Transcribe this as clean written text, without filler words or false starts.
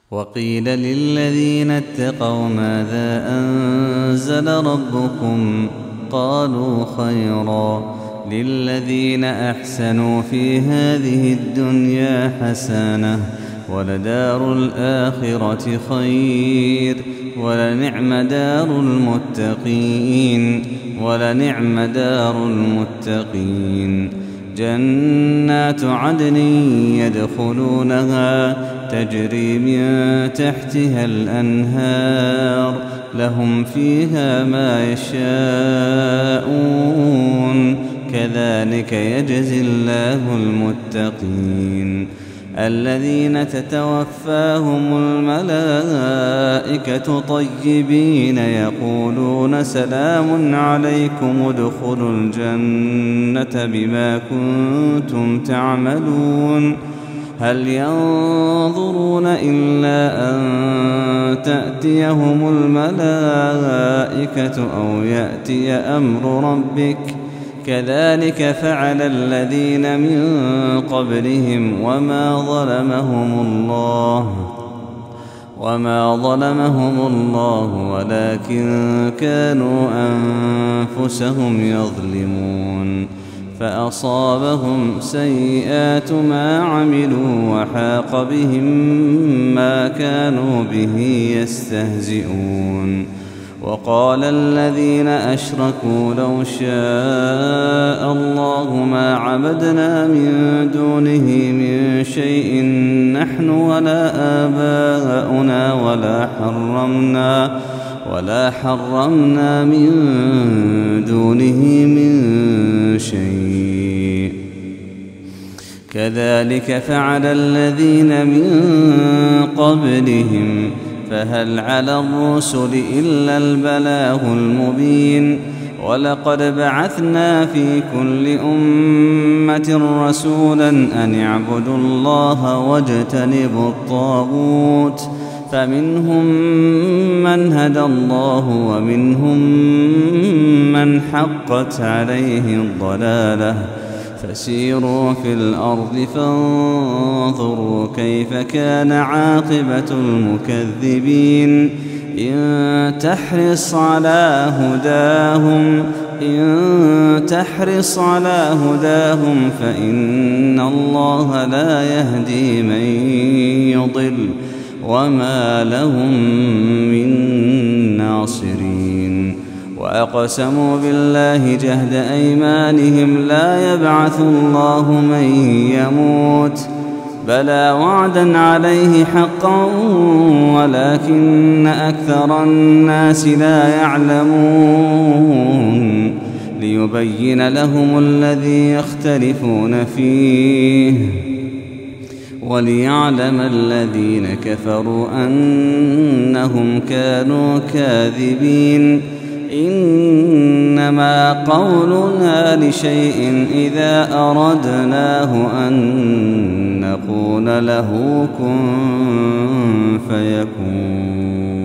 وقيل للذين اتقوا ماذا أنزل ربكم قالوا خيرا للذين أحسنوا في هذه الدنيا حسنة ولدار الآخرة خير ولنعم دار المتقين جنات عدن يدخلونها تجري من تحتها الأنهار لهم فيها ما يشاءون كذلك يجزي الله المتقين الذين تتوفاهم الملائكة طيبين يقولون سلام عليكم ادخلوا الجنة بما كنتم تعملون هل ينظرون إلا أن تأتيهم الملائكة أو يأتي أمر ربك كذلك فعل الذين من قبلهم وما ظلمهم الله ولكن كانوا أنفسهم يظلمون فأصابهم سيئات ما عملوا وحاق بهم ما كانوا به يستهزئون وقال الذين أشركوا لو شاء الله ما عبدنا من دونه من شيء نحن ولا آباؤنا ولا حرمنا من دونه من شيء كذلك فعل الذين من قبلهم فهل على الرسل إلا البلاغ المبين ولقد بعثنا في كل أمة رسولا أن اعبدوا الله واجتنبوا الطاغوت فمنهم من هدى الله ومنهم من حقت عليه الضلالة فسيروا في الأرض فانظروا كيف كان عاقبة المكذبين إن تحرص على هداهم فإن الله لا يهدي من يضل وما لهم من ناصرين وأقسموا بالله جهد أيمانهم لا يبعث الله من يموت بلى وعدا عليه حقا ولكن أكثر الناس لا يعلمون ليبين لهم الذي يختلفون فيه وليعلم الذين كفروا أنهم كانوا كاذبين إنما قولنا لشيء إذا أردناه أن نقول له كن فيكون